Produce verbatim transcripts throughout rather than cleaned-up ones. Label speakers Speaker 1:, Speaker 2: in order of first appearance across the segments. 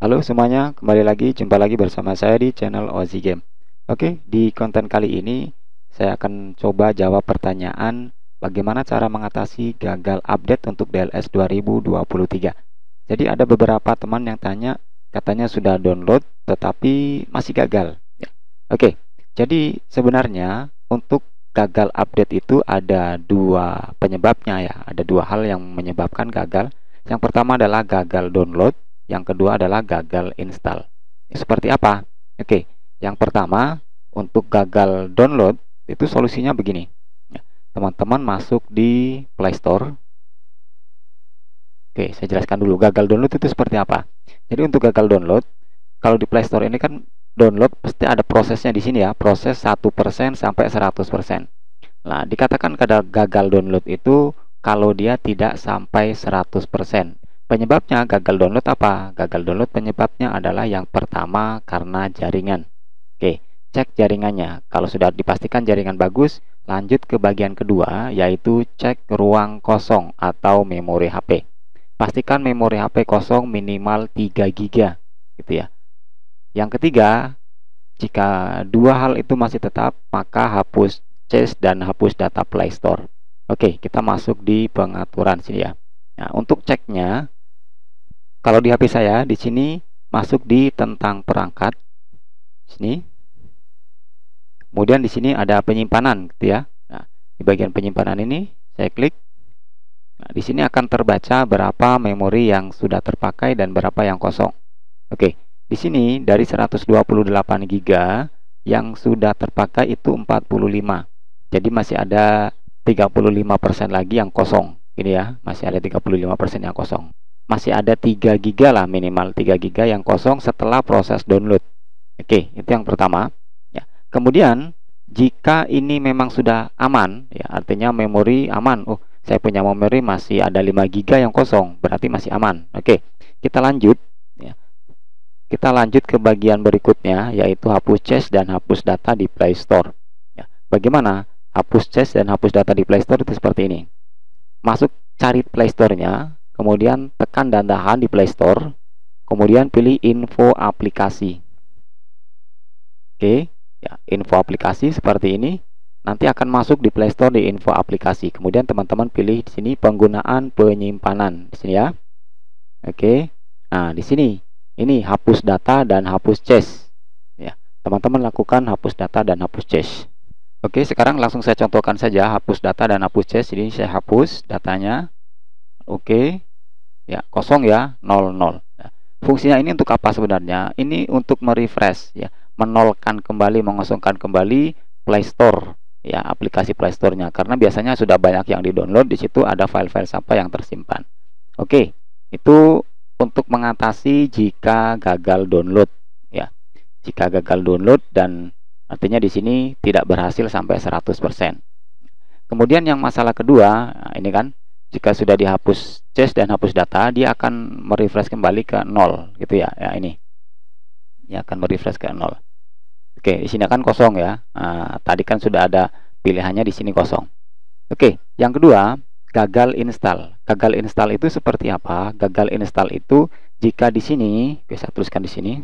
Speaker 1: Halo semuanya, kembali lagi, jumpa lagi bersama saya di channel Ozi Game. Oke, di konten kali ini saya akan coba jawab pertanyaan bagaimana cara mengatasi gagal update untuk D L S dua ribu dua puluh tiga. Jadi ada beberapa teman yang tanya, katanya sudah download tetapi masih gagal. Ya. Oke, jadi sebenarnya untuk gagal update itu ada dua penyebabnya ya, ada dua hal yang menyebabkan gagal. Yang pertama adalah gagal download, yang kedua adalah gagal install. Seperti apa? Oke, yang pertama untuk gagal download itu solusinya begini. Teman-teman masuk di Play Store. Oke, saya jelaskan dulu gagal download itu seperti apa. Jadi untuk gagal download, kalau di Play Store ini kan download pasti ada prosesnya di sini ya, proses satu persen sampai seratus persen. Nah, dikatakan kada gagal download itu kalau dia tidak sampai seratus persen. Penyebabnya gagal download apa? Gagal download penyebabnya adalah yang pertama karena jaringan. Oke, cek jaringannya. Kalau sudah dipastikan jaringan bagus, lanjut ke bagian kedua, yaitu cek ruang kosong atau memori H P. Pastikan memori H P kosong minimal tiga giga, gitu ya. Yang ketiga, jika dua hal itu masih tetap, maka hapus cache dan hapus data Play Store. Oke, kita masuk di pengaturan sini ya. Nah, untuk ceknya, kalau di H P saya di sini masuk di tentang perangkat sini. Kemudian di sini ada penyimpanan, gitu ya. Nah, di bagian penyimpanan ini saya klik. Nah, di sini akan terbaca berapa memori yang sudah terpakai dan berapa yang kosong. Oke, di sini dari seratus dua puluh delapan giga yang sudah terpakai itu empat puluh lima. Jadi masih ada tiga puluh lima persen lagi yang kosong. Ini ya, masih ada tiga puluh lima persen yang kosong. Masih ada tiga giga lah, minimal tiga giga yang kosong setelah proses download. Oke, itu yang pertama. Ya. Kemudian jika ini memang sudah aman, ya artinya memori aman. Oh, saya punya memori masih ada lima giga yang kosong, berarti masih aman. Oke, kita lanjut. Ya. Kita lanjut ke bagian berikutnya, yaitu hapus cache dan hapus data di Play Store. Ya. Bagaimana hapus cache dan hapus data di Play Store? Itu seperti ini. Masuk, cari Play Store-nya, kemudian tekan dan tahan di Play Store, kemudian pilih info aplikasi. Oke, ya, info aplikasi seperti ini. Nanti akan masuk di Play Store di info aplikasi. Kemudian teman-teman pilih di sini penggunaan penyimpanan di sini ya. Oke. Nah, di sini ini hapus data dan hapus cache. Ya, teman-teman lakukan hapus data dan hapus cache. Oke, sekarang langsung saya contohkan saja hapus data dan hapus cache. Ini saya hapus datanya. Oke. Ya, kosong ya, nol nol. Nah, fungsinya ini untuk apa sebenarnya? Ini untuk merefresh ya, menolkan kembali, mengosongkan kembali Play Store ya, aplikasi Play Store-nya, karena biasanya sudah banyak yang di-download, di situ ada file-file sampah yang tersimpan. Oke, itu untuk mengatasi jika gagal download ya. Jika gagal download dan artinya di sini tidak berhasil sampai seratus persen. Kemudian yang masalah kedua, nah ini kan jika sudah dihapus cache dan hapus data, dia akan merefresh kembali ke nol gitu ya. Ya ini. Ya akan merefresh ke nol. Oke, di sini akan kosong ya. Nah, tadi kan sudah ada pilihannya di sini kosong. Oke, yang kedua, gagal install. Gagal install itu seperti apa? Gagal install itu jika di sini, oke, saya tuliskan di sini.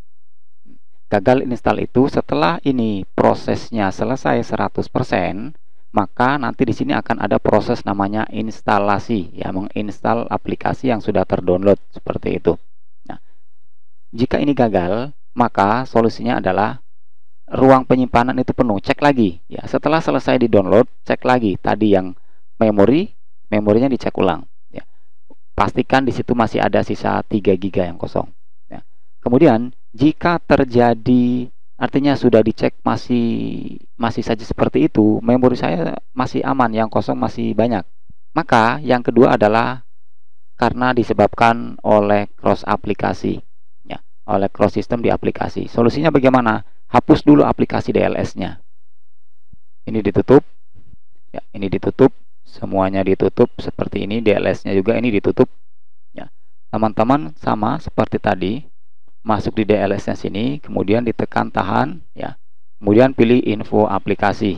Speaker 1: Gagal install itu setelah ini prosesnya selesai seratus persen, maka nanti di sini akan ada proses namanya instalasi ya, menginstal aplikasi yang sudah terdownload seperti itu. Nah, jika ini gagal, maka solusinya adalah ruang penyimpanan itu penuh, cek lagi ya. Setelah selesai di-download, cek lagi tadi yang memori, memorinya dicek ulang ya. Pastikan di situ masih ada sisa tiga giga yang kosong ya. Kemudian jika terjadi, artinya sudah dicek masih masih saja seperti itu, memori saya masih aman, yang kosong masih banyak, maka yang kedua adalah karena disebabkan oleh cross aplikasi ya, oleh cross system di aplikasi. Solusinya bagaimana? Hapus dulu aplikasi D L S-nya. Ini ditutup ya, ini ditutup, semuanya ditutup seperti ini, D L S-nya juga ini ditutup ya. Teman-teman sama seperti tadi, masuk di D L S-nya sini, kemudian ditekan tahan ya. Kemudian pilih info aplikasi.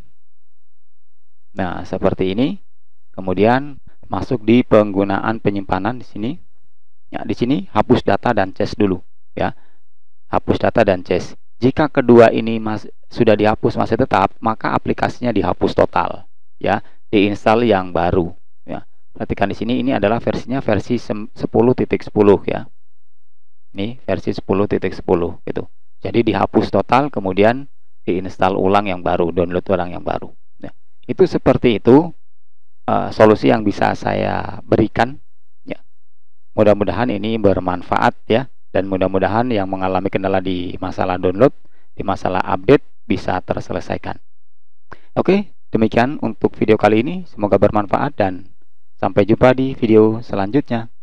Speaker 1: Nah, seperti ini. Kemudian masuk di penggunaan penyimpanan di sini. Ya, di sini hapus data dan cache dulu ya. Hapus data dan cache. Jika kedua ini mas, sudah dihapus masih tetap, maka aplikasinya dihapus total ya, diinstal yang baru ya. Perhatikan di sini, ini adalah versinya versi sepuluh titik sepuluh ya. Ini versi sepuluh titik sepuluh gitu. Jadi dihapus total, kemudian diinstal ulang yang baru, download ulang yang baru ya. Itu seperti itu uh, solusi yang bisa saya berikan ya. Mudah-mudahan ini bermanfaat ya, dan mudah-mudahan yang mengalami kendala di masalah download, di masalah update bisa terselesaikan. Oke, demikian untuk video kali ini, semoga bermanfaat dan sampai jumpa di video selanjutnya.